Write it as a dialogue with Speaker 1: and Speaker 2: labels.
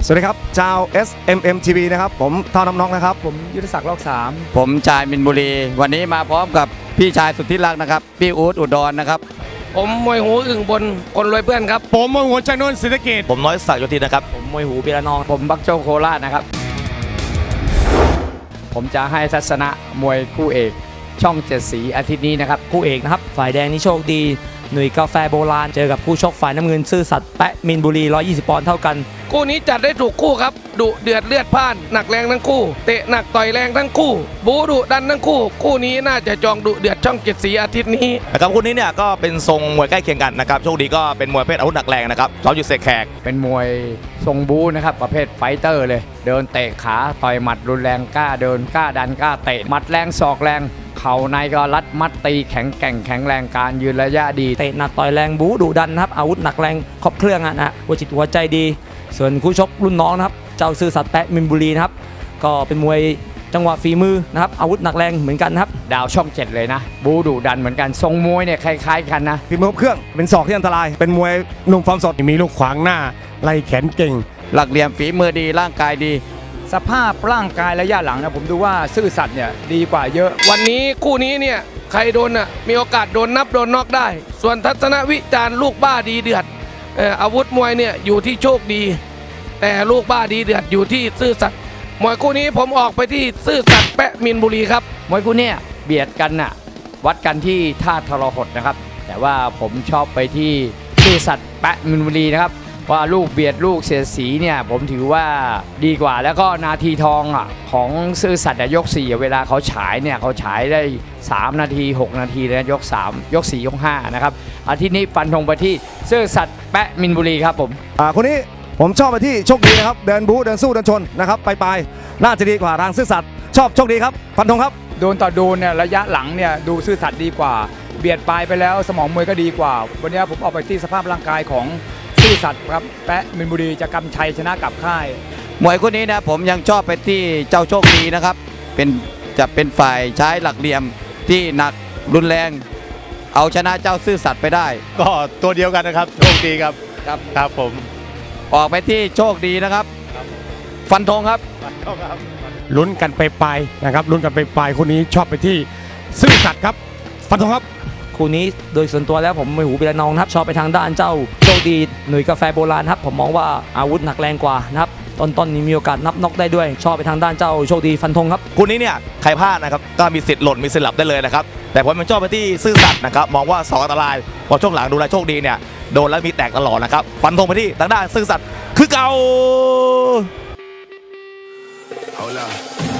Speaker 1: สวัสดีครับชาว SMM TV นะครับผมท่าน้ำนองนะครับ
Speaker 2: ผมยุทธศักดิ์ลอก3
Speaker 3: ผมชายมินบุรีวันนี้มาพร้อมกับพี่ชายสุดที่รักนะครับพี่อู๊ดอุดรนะครับ
Speaker 4: ผมมวยหูอึ่งบนคนรวยเพื่อนครับ
Speaker 5: ผมมวยหัวจังนนท์ศรีสะเกษ
Speaker 6: ผมน้อยศักดิ์โยธินนะครับ
Speaker 2: ผมมวยหูปีละนองผมบักโจโคราชนะครับผมจะให้ทัศนะมวยคู่เอกช่อง7สีอาทิตย์นี้นะครับคู่เอกนะครับฝ่ายแดงนี่โชคดีหนุ่ยกาแฟโบราณเจอกับคู่ชกฝ่ายน้ำเงินซื่อสัตย์แปะมินบุรี120ปอนด์เท่ากัน
Speaker 4: คู่นี้จัดได้ถูกคู่ครับดุเดือดเลือดพล่านหนักแรงทั้งคู่เตะหนักต่อยแรงทั้งคู่บูดุดันทั้งคู่คู่นี้น่าจะจองดุเดือดช่อง7สีอาทิตย์นี้
Speaker 6: นะครับคู่นี้เนี่ยก็เป็นทรงมวยใกล้เคียงกันนะครับโชคดีก็เป็นมวยเพศอาวุธหนักแรงนะครับเราอยู่เสกแขก
Speaker 2: เป็นมวยทรงบูนะครับประเภทไฟเตอร์เลยเดินเตะขาต่อยหมัดรุนแรงกล้าเดินกล้าดันกล้าเตะหมัดแรงศอกแรงเข่าในก็รัดมัดตีแข็งแกร่งแข็งแรงการยืนระยะดีเตะหนักต่อยแรงบูดุดันครับอาวุธหนักแรงครบเครื่องนะหัวจิตหัวใจดีส่วนคู่ชกรุ่นน้องนะครับเจ้าซื่อสัตย์แปะมินบุรีนะครับก็เป็นมวยจังหวะฝีมือนะครับอาวุธหนักแรงเหมือนกันครับดาวช่อง7เลยนะบูดุดันเหมือนกันทรงมวยเนี่ยคล้ายๆกันนะ
Speaker 1: ฝีมือเครื่องเป็นศอกที่อันตรายเป็นมวยหนุ่มฟอร์มสด
Speaker 5: มีลูกขวางหน้าไล่แขนเก่ง
Speaker 3: หลักเหลี่ยมฝีมือดีร่างกายดี
Speaker 2: สภาพร่างกายระยะหลังนะผมดูว่าซื่อสัตย์เนี่ยดีกว่าเยอะ
Speaker 4: วันนี้คู่นี้เนี่ยใครโดนมีโอกาสโดนนับโดนน็อกได้ส่วนทัศนวิจารณ์ลูกบ้าดีเดือดอาวุธมวยเนี่ยอยู่ที่โชคดีแต่ลูกบ้าดีเดือดอยู่ที่ซื่อสัตย์มวยคู่นี้ผมออกไปที่ซื่อสัตย์แปะมินบุรีครับ
Speaker 2: มวยคู่นี้เบียดกันน่ะวัดกันที่ท่าทรหดนะครับแต่ว่าผมชอบไปที่ซื่อสัตย์แปะมินบุรีนะครับว่าลูกเบียดลูกเสียสีเนี่ยผมถือว่าดีกว่าแล้วก็นาทีทองของซื่อสัตย์ยก4เวลาเขาฉายเนี่ยเขาฉายได้3นาที6นาทีเลยยก3ยก4ยก5นะครับอาทิตย์นี้ฟันธงไปที่ซื่อสัตย์แปะมินบุรีครับผม
Speaker 1: คนนี้ผมชอบไปที่โชคดีนะครับเดินบู๊เดินสู้เดินชนนะครับไปน่าจะดีกว่าทางซื่อสัตย์ชอบโชคดีครับฟันธงครับ
Speaker 2: โดนต่อโดนเนี่ยระยะหลังเนี่ยดูซื่อสัตย์ดีกว่าเบียดปลายไปแล้วสมองมวยก็ดีกว่าวันนี้ผมเอาไปที่สภาพร่างกายของซื่อสัตย์ครับแปะมินบุรีจะกำชัยชนะกับค่าย
Speaker 3: มวยคู่นี้นะผมยังชอบไปที่เจ้าโชคดีนะครับจะเป็นฝ่ายใช้หลักเหลี่ยมที่หนักรุนแรงเอาชนะเจ้าซื่อสัตย์ไปได้
Speaker 5: ก็ตัวเดียวกันนะครับโชคดีครับครับผม
Speaker 3: ออกไปที่โชคดีนะครับฟันธงครับ
Speaker 5: ลุ้นกันไปปลายนะครับลุ้นกันไปปลายคู่นี้ชอบไปที่ซื่อสัตย์ครับฟันธงครับ
Speaker 2: คู่นี้โดยส่วนตัวแล้วผมมวยหูปีละนองครับชอบไปทางด้านเจ้าโชคดีหนุ่ยกาแฟโบราณครับผมมองว่าอาวุธหนักแรงกว่านะครับต้นนี้มีโอกาสนับน็อกได้ด้วยชอบไปทางด้านเจ้าโชคดีฟันธงครับ
Speaker 6: คู่นี้เนี่ยใครพลาดนะครับก็มีสิทธิ์หล่นมีสิทธิ์หลับได้เลยนะครับแต่ผมมันชอบไปที่ซื่อสัตย์นะครับมองว่า2อันตรายพอช่วงหลังดูแลโชคดีเนี่ยโดนแล้วมีแตกตลอดนะครับฟันธงไปที่ทางด้านซื่อสัตย์คือเก่า